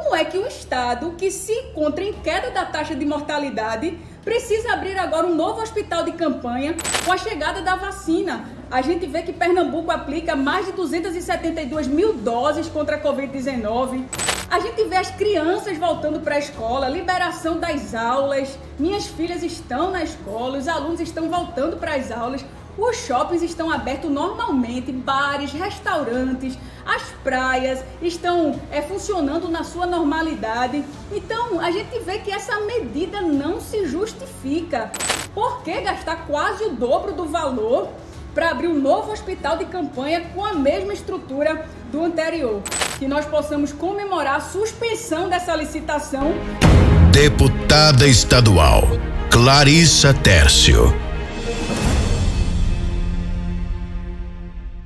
como é que um estado que se encontra em queda da taxa de mortalidade precisa abrir agora um novo hospital de campanha com a chegada da vacina? A gente vê que Pernambuco aplica mais de 272 mil doses contra a Covid-19. A gente vê as crianças voltando para a escola, liberação das aulas. Minhas filhas estão na escola, os alunos estão voltando para as aulas. Os shoppings estão abertos normalmente, bares, restaurantes, as praias estão funcionando na sua normalidade. Então, a gente vê que essa medida não se justifica. Por que gastar quase o dobro do valor para abrir um novo hospital de campanha com a mesma estrutura do anterior? Que nós possamos comemorar a suspensão dessa licitação. Deputada estadual Clarissa Tércio.